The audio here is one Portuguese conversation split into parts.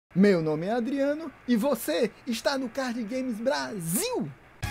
Meu nome é Adriano e você está no Card Games Brasil!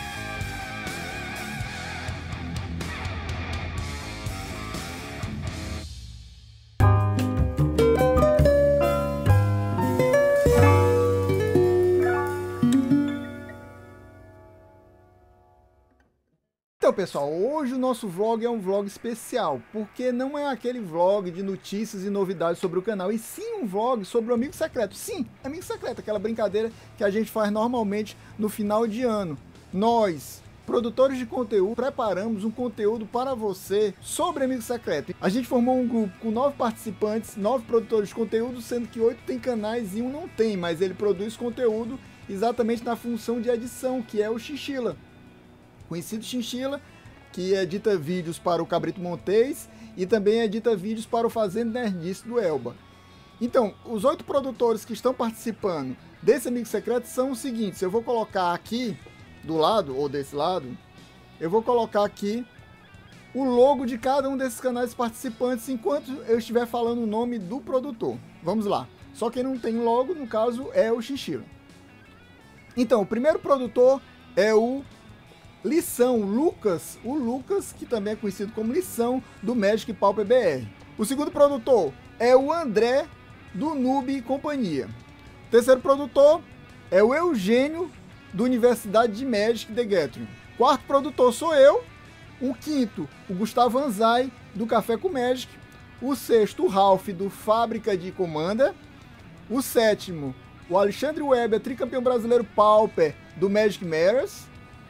Então pessoal, hoje o nosso vlog é um vlog especial, porque não é aquele vlog de notícias e novidades sobre o canal, e sim um vlog sobre o Amigo Secreto. Sim, Amigo Secreto, aquela brincadeira que a gente faz normalmente no final de ano. Nós, produtores de conteúdo, preparamos um conteúdo para você sobre Amigo Secreto. A gente formou um grupo com 9 participantes, 9 produtores de conteúdo, sendo que 8 tem canais e um não tem, mas ele produz conteúdo exatamente na função de edição, que é o Chinchila. Conhecido Chinchila, que edita vídeos para o Cabrito Montes e também edita vídeos para o Fazenda Nerdice do Elba. Então, os 8 produtores que estão participando desse Amigo Secreto são os seguintes. Eu vou colocar aqui, do lado, ou desse lado, eu vou colocar aqui o logo de cada um desses canais participantes enquanto eu estiver falando o nome do produtor. Vamos lá. Só quem não tem logo, no caso, é o Chinchila. Então, o primeiro produtor é o Lição, o Lucas, que também é conhecido como Lição, do Magic Pauper BR. O segundo produtor é o André, do Noob e Companhia. O terceiro produtor é o Eugênio, do Universidade de Magic The Gathering. O quarto produtor sou eu. O quinto, o Gustavo Anzai, do Café com Magic. O sexto, o Ralph, do Fábrica de Comanda. O sétimo, o Alexandre Weber, tricampeão brasileiro Pauper, do Magic Matters.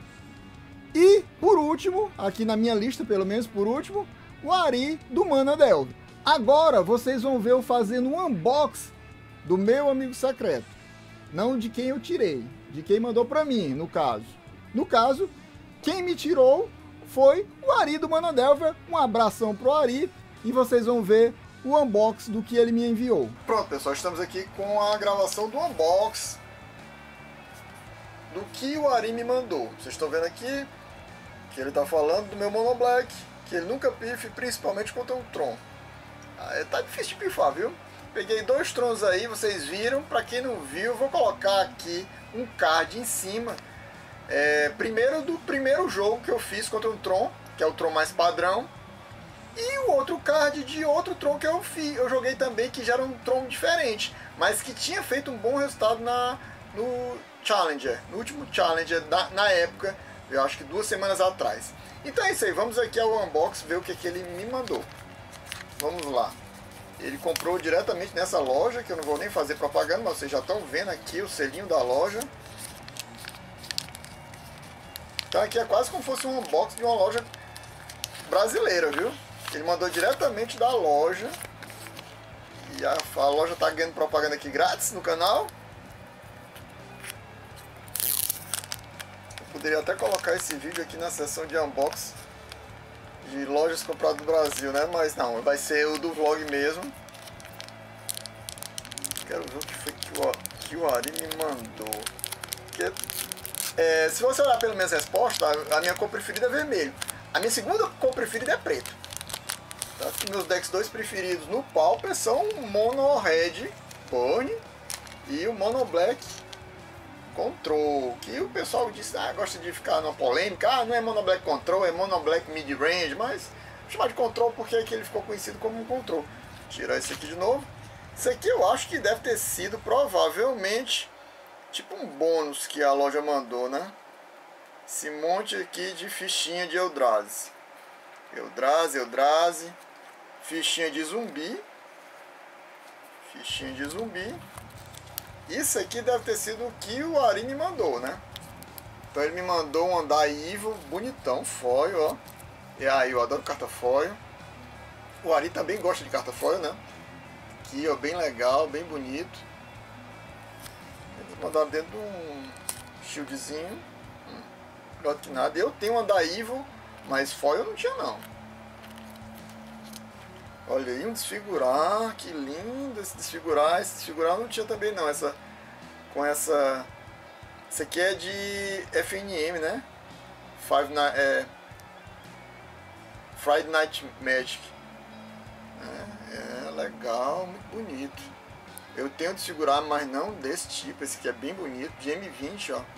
E, por último, aqui na minha lista, pelo menos por último, o Ari, do Mana Delve. Agora, vocês vão ver eu fazendo um unboxing do meu Amigo Secreto. Não de quem eu tirei, de quem mandou pra mim, no caso. No caso, quem me tirou foi o Ari, do Mana Delve. Um abração pro Ari e vocês vão ver o unboxing do que ele me enviou. Pronto, pessoal, estamos aqui com a gravação do unboxing do que o Ari me mandou. Vocês estão vendo aqui que ele tá falando do meu Mono Black, que ele nunca pife, principalmente contra o Tron. Tá difícil de pifar, viu? Peguei 2 Trons aí, vocês viram. Pra quem não viu, vou colocar aqui um card em cima. Primeiro do primeiro jogo que eu fiz contra o Tron, que é o Tron mais padrão. E o outro card de outro Tron que eu joguei também, que já era um Tron diferente, mas que tinha feito um bom resultado no Challenger, no último Challenger na época, eu acho que 2 semanas atrás. Então é isso aí, vamos aqui ao unboxing ver o que ele me mandou. Vamos lá. Ele comprou diretamente nessa loja, que eu não vou nem fazer propaganda, mas vocês já estão vendo aqui o selinho da loja. Então aqui é quase como se fosse um unboxing de uma loja brasileira, viu? Ele mandou diretamente da loja. E a loja tá ganhando propaganda aqui grátis no canal. Poderia até colocar esse vídeo aqui na seção de unboxing de lojas compradas do Brasil, né? Mas não, vai ser o do vlog mesmo. Quero ver o que foi que o Ari me mandou. Porque, se você olhar pelas minhas respostas, a minha cor preferida é vermelho. A minha segunda cor preferida é preto. Tanto que meus decks 2 preferidos no Pauper são o Mono Red Burn e o Mono Black Control, que o pessoal disse, gosta de ficar numa polêmica, não é Mono Black Control, é Mono Black Mid Range, mas vou chamar de Control porque é que ele ficou conhecido como um Control. Tirar esse aqui de novo. Isso aqui eu acho que deve ter sido provavelmente tipo um bônus que a loja mandou, né? Esse monte aqui de fichinha de Eldrazi. Eldrazi, fichinha de zumbi. Fichinha de zumbi. Isso aqui deve ter sido o que o Ari me mandou, né? Então ele me mandou um Andai Evil bonitão, foil, ó. E aí, eu adoro carta foil. O Ari também gosta de carta foil, né? Aqui, ó, bem legal, bem bonito. Eles mandaram dentro de um shieldzinho. Melhor que nada. Eu tenho um Andai Evil, mas foil não tinha não. Olha aí, um desfigurar, que lindo esse desfigurar. Esse desfigurar não tinha também não, essa aqui é de FNM, né? Friday Night Magic. Legal, muito bonito. Eu tenho de segurar, mas não desse tipo. Esse aqui é bem bonito, de M20, ó.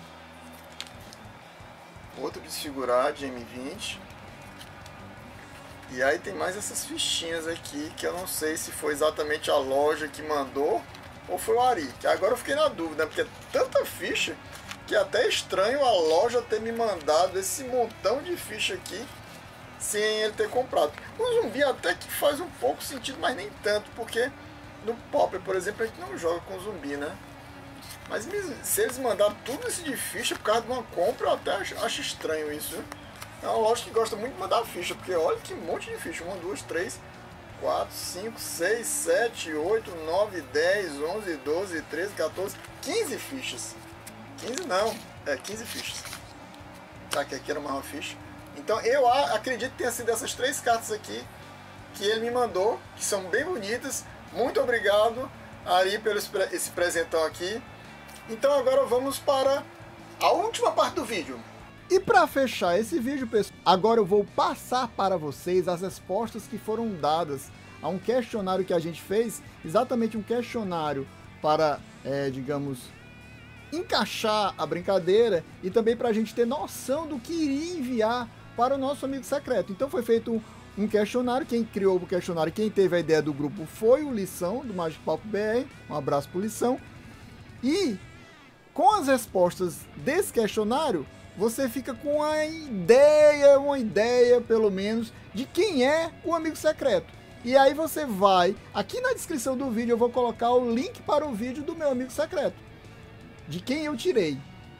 Outro de segurar, de M20. E aí tem mais essas fichinhas aqui, que eu não sei se foi exatamente a loja que mandou ou foi o Ari. Que agora eu fiquei na dúvida, porque é tanta ficha que é até estranho a loja ter me mandado esse montão de ficha aqui sem ele ter comprado. O zumbi até que faz um pouco sentido, mas nem tanto, porque no Pauper, por exemplo, a gente não joga com zumbi, né? Mas se eles mandaram tudo isso de ficha por causa de uma compra, eu até acho estranho isso, viu? É uma loja que gosta muito de mandar ficha, porque olha que monte de ficha. 1, 2, 3, 4, 5, 6, 7, 8, 9, 10, 11, 12, 13, 14, 15 fichas. 15 não, 15 fichas. Tá, que aqui era uma ficha. Então eu acredito que tenha sido essas 3 cartas aqui que ele me mandou, que são bem bonitas. Muito obrigado, Ari, pelo esse presentão aqui. Então agora vamos para a última parte do vídeo. E para fechar esse vídeo, pessoal, agora eu vou passar para vocês as respostas que foram dadas a um questionário que a gente fez, exatamente um questionário para, digamos, encaixar a brincadeira e também para a gente ter noção do que iria enviar para o nosso amigo secreto. Então foi feito um questionário, quem criou o questionário, quem teve a ideia do grupo foi o Lição, do Magic Pauper BR, um abraço pro Lição. E com as respostas desse questionário, você fica com uma ideia pelo menos, de quem é o amigo secreto. E aí você vai, aqui na descrição do vídeo eu vou colocar o link para o vídeo do meu amigo secreto, de quem eu tirei.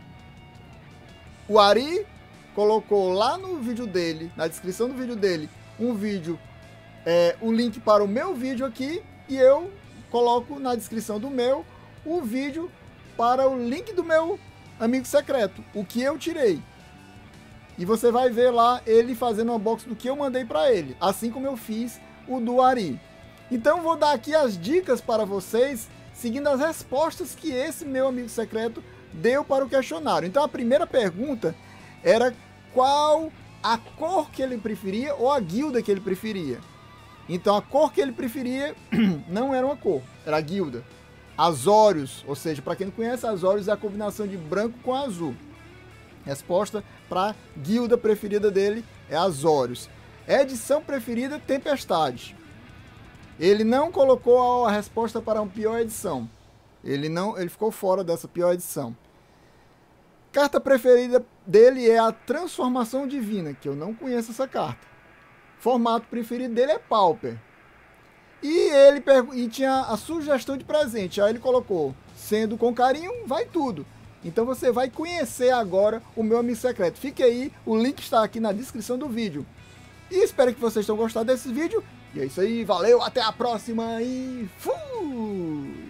O Ari colocou lá no vídeo dele, na descrição do vídeo dele, um vídeo, o link para o meu vídeo aqui, e eu coloco na descrição do meu o vídeo para o link do meu amigo secreto, o que eu tirei. E você vai ver lá ele fazendo o unboxing do que eu mandei para ele, assim como eu fiz o do Ari. Então vou dar aqui as dicas para vocês, seguindo as respostas que esse meu amigo secreto deu para o questionário. Então a primeira pergunta era qual a cor que ele preferia ou a guilda que ele preferia. Então a cor que ele preferia não era uma cor, era a guilda. Azorius, ou seja, para quem não conhece, Azorius é a combinação de branco com azul. Resposta para a guilda preferida dele é Azorius. Edição preferida, Tempestade. Ele não colocou a resposta para uma pior edição. Ele ficou fora dessa pior edição. Carta preferida dele é a Transformação Divina, que eu não conheço essa carta. Formato preferido dele é Pauper. E tinha a sugestão de presente. Aí ele colocou, sendo com carinho, vai tudo. Então você vai conhecer agora o meu amigo secreto. Fique aí, o link está aqui na descrição do vídeo. E espero que vocês tenham gostado desse vídeo. E é isso aí, valeu, até a próxima e fui!